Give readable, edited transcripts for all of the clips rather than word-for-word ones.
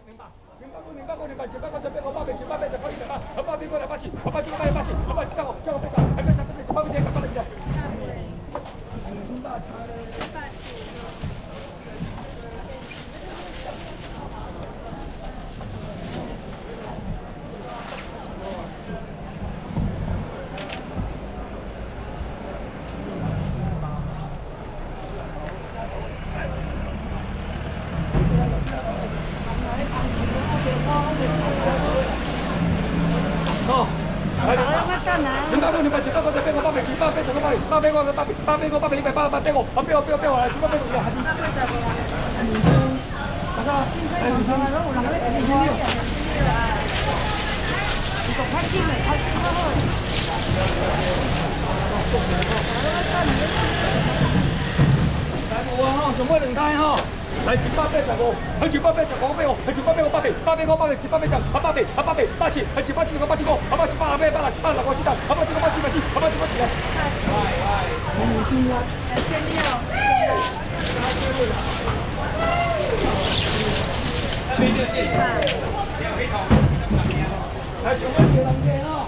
上尾2台吼，来185，还185倍哦，还1858倍，8倍5百，100倍涨，8倍，8倍87，还187个87个，178倍8来，86个7档，179个8几，189个几来。我年轻啊来，上尾一个人家吼。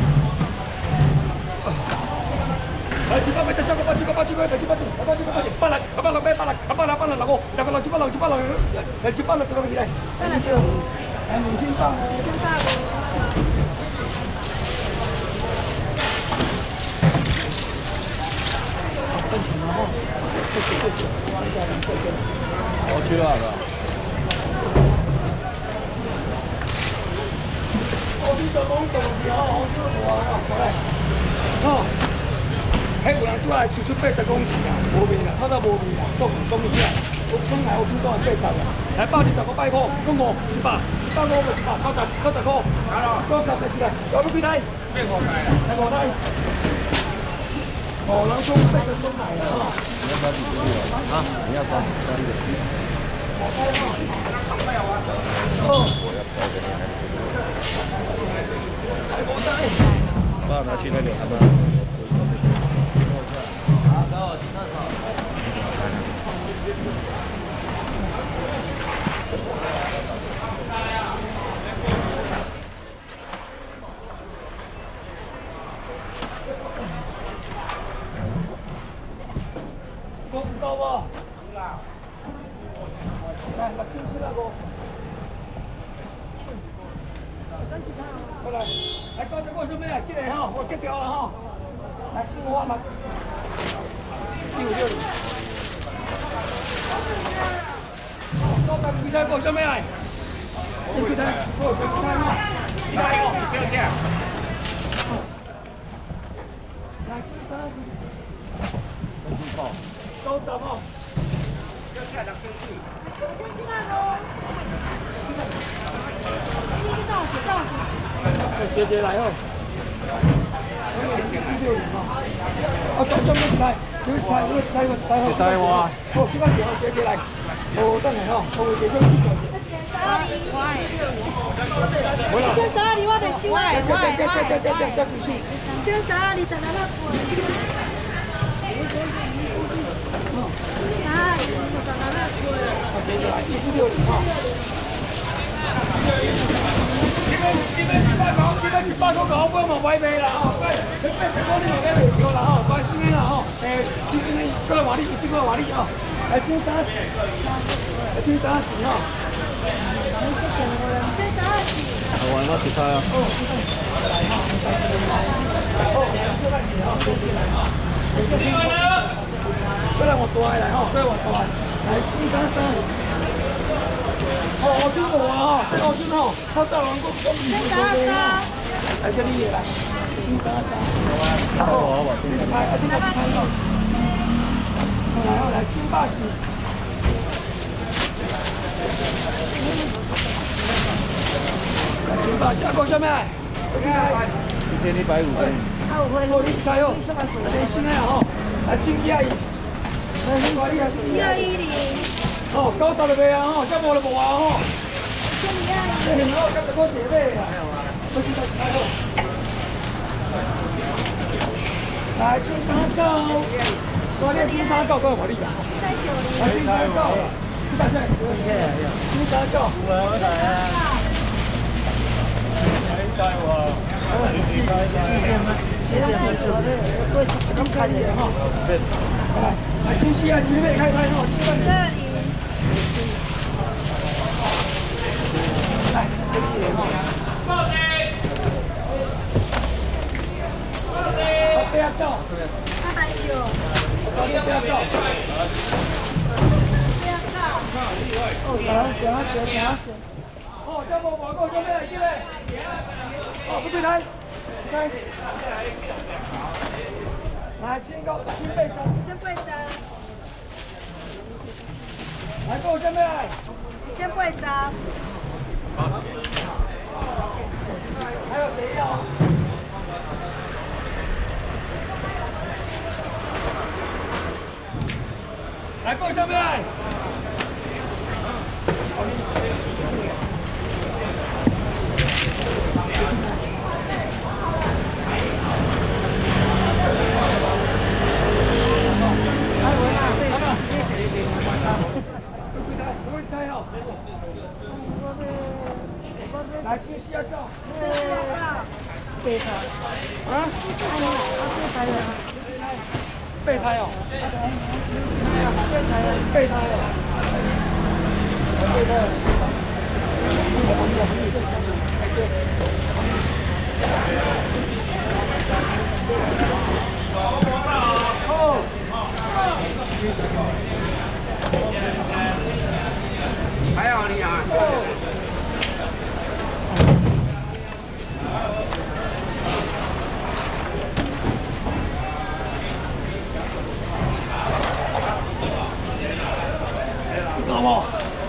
来，100倍，189个87个，187个87，189个87，8来，8倍8来，8来6个，6个6，186，来186这个起来，来2000磅，2000磅。 我去了的。 我去做广告的哦，我做大啊，过来，哦。 迄有人拄来出80公斤啊，无味啦，透到无味啦，总伊啊，我讲来我出到80啦，来120个摆块，讲5、100、150个100、90块，多90个起来，有几台？来5台啦，来5台。哦，人讲80公斤啦，哈。你要抓几只啊？你要抓一个。5台哈。哦。我要抓给你来5台。爸拿去那个他们。 高不？来，把进去那个。过来，来到这个上面来，进来哈，我结掉了哈。来，请我嘛。9560。到咱几台过上面来？几台？过几台哈？几台哦？小姐。来，73。很好。 都走哦，要下两天去。姐姐来哦。啊，到上面一台，有一台，有一台，有一台哦。在哇。好，这个电话姐姐来。哦，等下哦，我姐姐去小姐。132，我袂收啊。这出去。132，你等下啦。 140哈。你们100块搞，不要买卖啦吼，你80块你嘛买袂着啦吼，关心的啦吼，你今天过来换你，100块换你哦，来130，来130哈。 我玩到其他呀。 过来我抓来吼，过来我抓，来733。 哦，我真无啊吼，我真吼，他大王国公里不多的啦，来这里来，733。哦，来，这个看到，来780。780，啊，讲什么？1150。哦，你加油，来新的吼，来712。110。 哦，90就袂啊吼，遮无就无啊吼。这很好，这个我写买啦。不是他开好。来739，多点739，够我力啊。来739， 大家你打叫， 我来啊！你带我，你带来，清晰啊！你准备开拍哈，这里。来，这里哈。报警！不要动！ 哎呦！ 不要动！哦，这无外国做咩嚟？哦，不对台，来，来签个签背章， 先背章， 来给我做咩？ 先背章。 还有谁要？来给我做咩？来，清晰啊！备胎啊？备胎哦。备胎哦。备胎。 还好你啊。 好不好？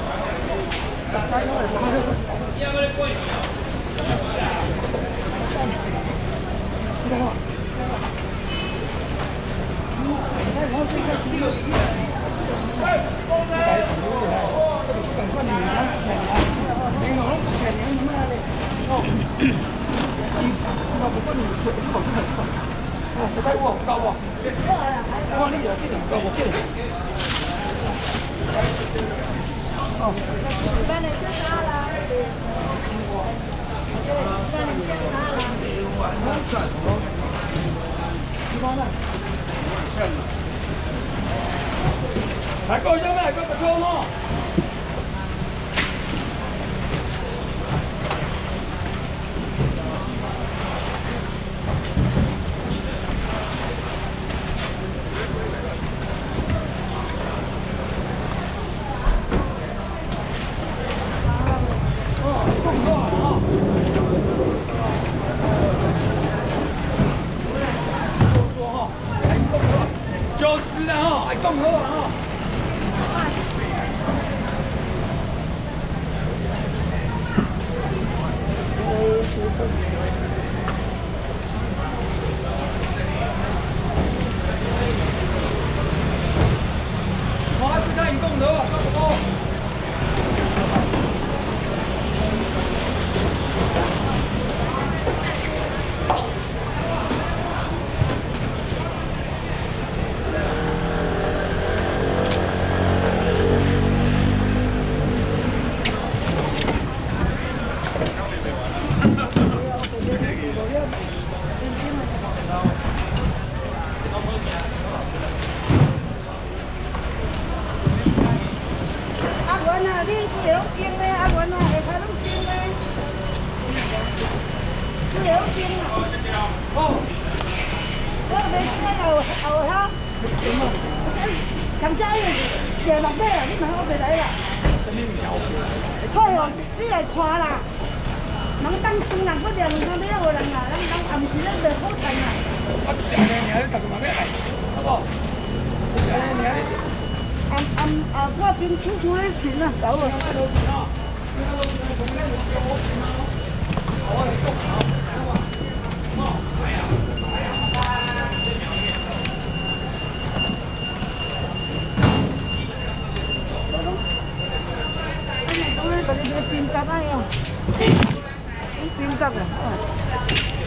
来，各位兄弟，各位兄弟。90的哈，还更多了哈。哇，这太更多了，更多。 咁即係夜落咩啊？你問我哋睇啦。菜哦，你嚟看啦。能當生人嗰啲人，我哋一個人啊，能暗時咧就好睇啊。 我成日你喺度做咩嚟？好不？成日你喺。 嗰邊出咗啲錢啊，走啦。變急啊！要變急啊！